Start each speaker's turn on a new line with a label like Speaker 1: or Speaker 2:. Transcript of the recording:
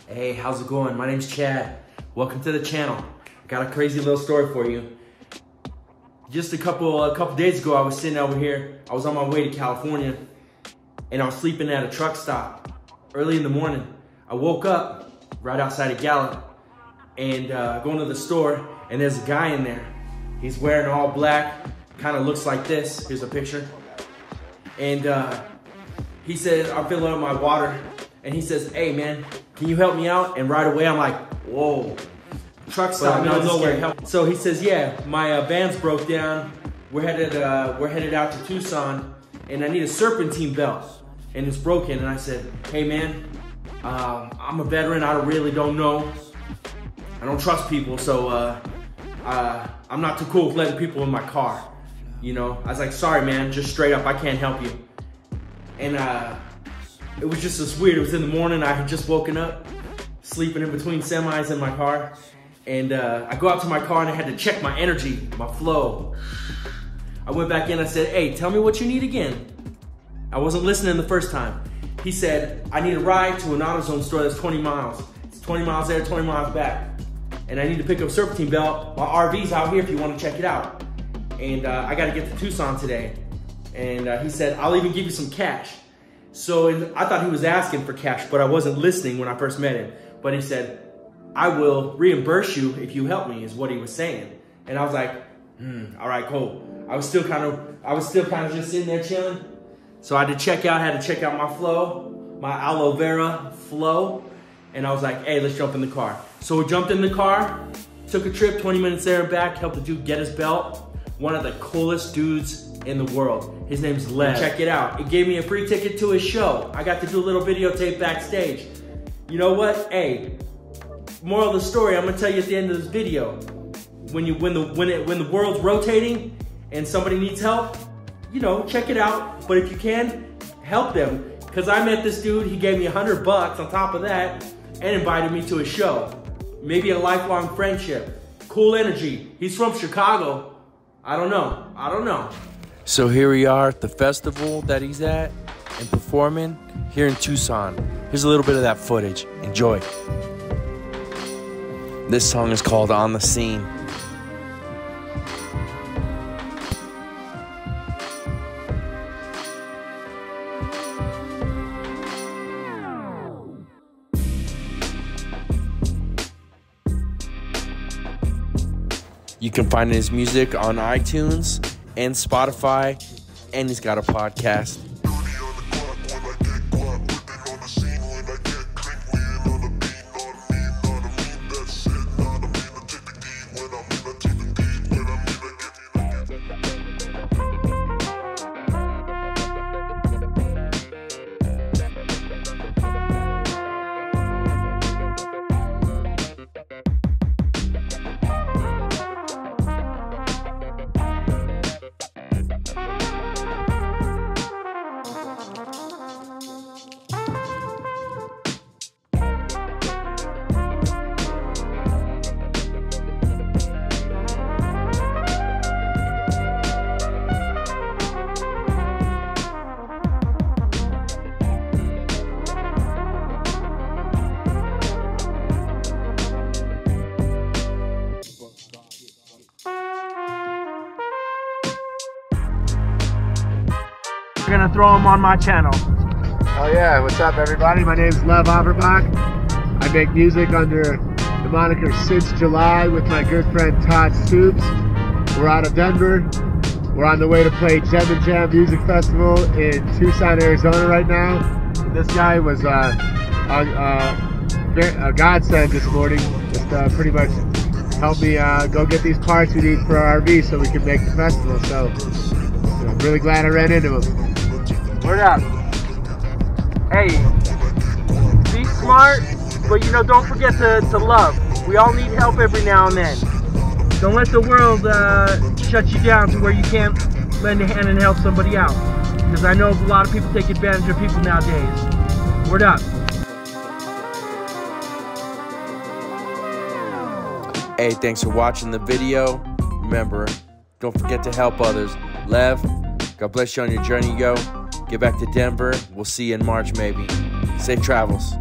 Speaker 1: Hey, how's it going? My name's Chad. Welcome to the channel. I got a crazy little story for you. Just a couple days ago, I was sitting over here. I was on my way to California, and I was sleeping at a truck stop early in the morning. I woke up right outside of Gallup, and going to the store, and there's a guy in there. He's wearing all black, kind of looks like this. Here's a picture. And he says, I'm filling up my water, and he says, hey man, can you help me out? And right away I'm like, whoa, truck stop, middle of nowhere. So he says, yeah, my van's broke down. We're headed out to Tucson, and I need a serpentine belt, and it's broken. And I said, hey man, I'm a veteran. I really don't know. I don't trust people, so I'm not too cool with letting people in my car. You know, I was like, sorry man, just straight up, I can't help you. And it was just this weird. It was in the morning. I had just woken up, sleeping in between semis in my car. And I go out to my car and I had to check my energy, my flow. I went back in, I said, hey, tell me what you need again. I wasn't listening the first time. He said, I need a ride to an AutoZone store that's 20 miles. It's 20 miles there, 20 miles back. And I need to pick up a serpentine belt. My RV's out here if you want to check it out. And I got to get to Tucson today. And he said, I'll even give you some cash. So I thought he was asking for cash, but I wasn't listening when I first met him. But he said, I will reimburse you if you help me, is what he was saying. And I was like, all right, cool. I was still kind of just sitting there chilling. So I had to check out my flow, my aloe vera flow. And I was like, hey, let's jump in the car. So we jumped in the car, took a trip, 20 minutes there and back, helped the dude get his belt. One of the coolest dudes in the world. His name's Lev. Check it out. It gave me a free ticket to his show. I got to do a little videotape backstage. You know what? Hey, moral of the story, I'm gonna tell you at the end of this video. When the world's rotating and somebody needs help, you know, check it out. But if you can, help them. Cause I met this dude, he gave me $100 on top of that and invited me to his show. Maybe a lifelong friendship. Cool energy. He's from Chicago. I don't know. So here we are at the festival that he's at and performing here in Tucson. Here's a little bit of that footage. Enjoy. This song is called On the Scene. You can find his music on iTunes and Spotify, and he's got a podcast.
Speaker 2: We're gonna throw them on my channel.
Speaker 3: Oh yeah, what's up everybody? My name is Lev A. I make music under the moniker Since July with my good friend Todd Stoops. We're out of Denver. We're on the way to play Gem and Jam Music Festival in Tucson, Arizona right now. This guy was a godsend this morning. Just pretty much helped me go get these parts we need for our RV so we can make the festival. So I'm really glad I ran into him.
Speaker 2: Word up. Hey, be smart, but you know, don't forget to love. We all need help every now and then. Don't let the world shut you down to where you can't lend a hand and help somebody out. Because I know a lot of people take advantage of people nowadays. Word up.
Speaker 1: Hey, thanks for watching the video. Remember, don't forget to help others. Lev, God bless you on your journey, yo. Get back to Denver. We'll see you in March, maybe. Safe travels.